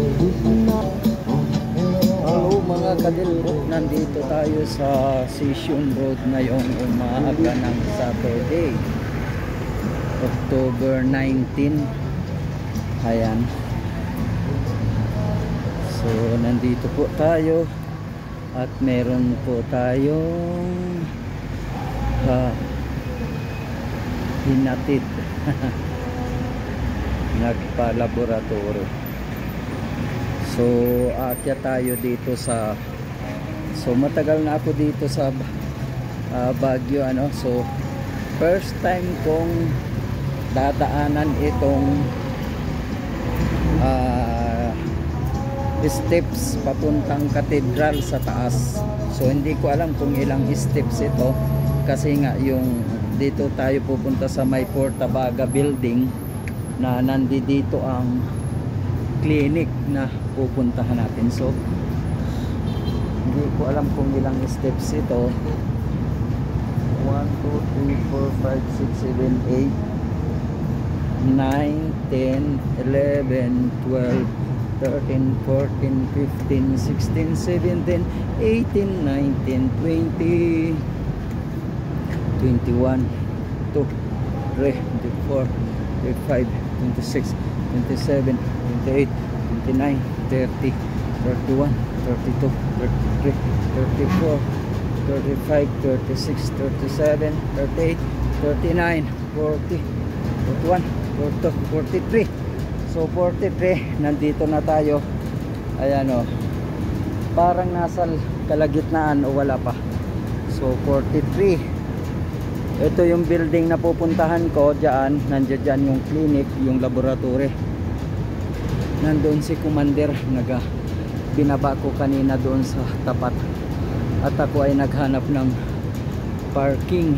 Hello mga kadilbok, nandito tayo sa Session Road ngayong umaga ng Saturday, October 19. Ayan. So nandito po tayo at meron po tayong hinatid nagpa-laboratory. So aakyat tayo dito sa, so matagal na ako dito sa Baguio, ano. So first time kong dadaanan itong steps papuntang cathedral sa taas. So hindi ko alam kung ilang steps ito, kasi nga yung dito tayo pupunta sa may Portabaga building na nandito ang clinic na pupuntahan natin. So hindi ko alam kung ilang steps ito. 1, 2, 3, 4, 5, 6, 7, 8, 9, 10, 11, 12, 13, 14, 15, 16, 17, 18, 19, 20, 21, 2, 3, 24, 25, 26, 27, 28, 29, 30, 31, 32, 33, 34, 35, 36, 37, 38, 39, 40, 41, 42, 43. So 43, nandito na tayo. Ayan o, parang nasa kalagitnaan o wala pa. So 43, ito yung building na pupuntahan ko. Diyan, nandiyan dyan yung clinic, yung laboratory. Nandun si Commander, binaba ko kanina doon sa tapat, at ako ay naghanap ng parking.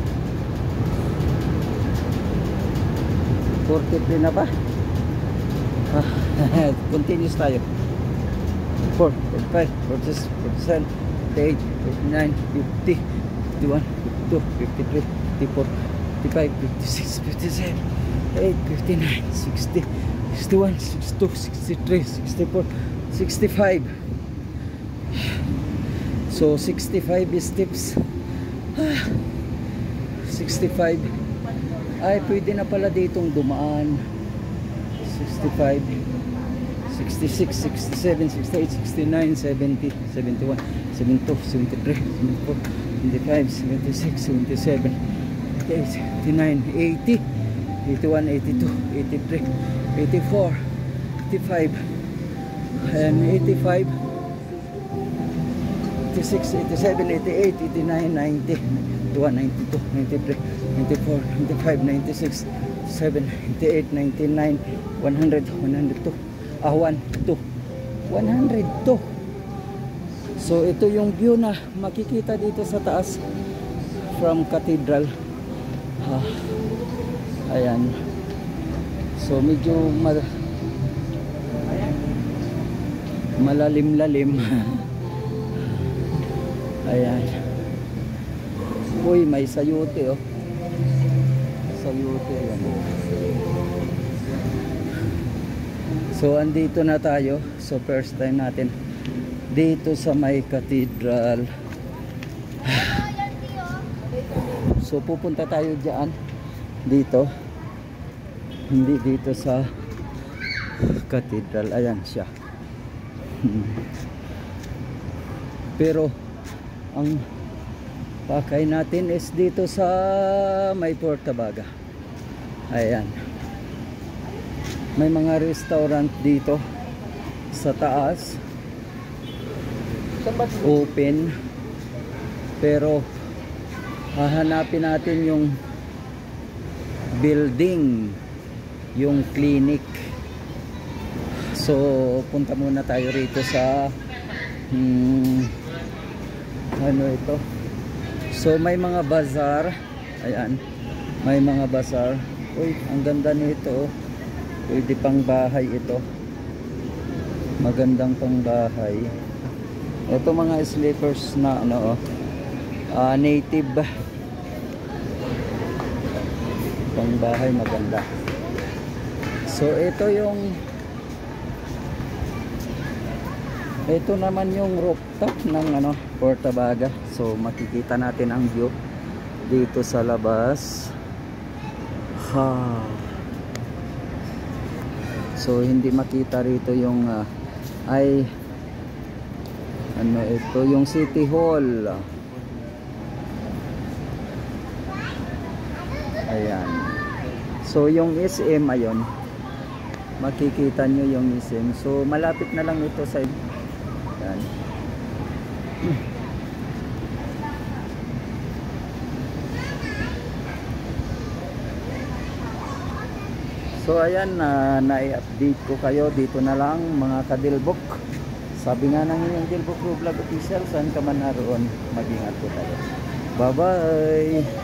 43 na ba? Continuous tayo. 4, 45, 46, 47, 48, 49, 50, 51, 52, 53, 54, 55, 56, 57, 8, 59, 60, 61, 62, 63, 64, 65. So 65 steps. 65. Ay, pwede na pala ditong dumaan. 65, 66, 67, 68, 69, 70, 71, 72, 73, 74, 75, 76, 77, 78, 79, 80, 81, 82, 83, 84, 85, and 85, 86, 87, 88, 89, 90, 91, 92, 93, 94, 95, 96, 7, 88, 99, 100, 102, 102, 102. So ito yung view na makikita dito sa taas from cathedral. Ayan. So medyo malalim-lalim. Ayan. Uy, may sayote oh. Sayote yan. So andito na tayo. So first time natin dito sa may cathedral. So pupunta tayo diyan, dito, hindi dito sa cathedral. Ayan siya. Pero ang pakay natin is dito sa may Portabaga. Ayan. May mga restaurant dito sa taas, open, pero hahanapin natin yung building, yung clinic. So punta muna tayo rito sa ano ito. So may mga bazaar. Ayan, may mga bazaar. Uy, ang ganda nito. Pwede pang bahay ito. Magandang pang bahay. Ito mga sleepers na ano, native. Pang bahay maganda. So ito yung Ito naman yung rooftop ng Portabaga. So makikita natin ang view dito sa labas. So hindi makita rito yung ito yung City Hall. Ayan. So yung SM ayon. Makikita nyo yung SM. So malapit na lang ito sa yan. So ayan, na-i-update ko kayo. Dito na lang mga kadilbok. Sabi nga ng inyong Dilbok Vlog Official, saan ka man naroon, mag-ingat po tayo. Bye bye.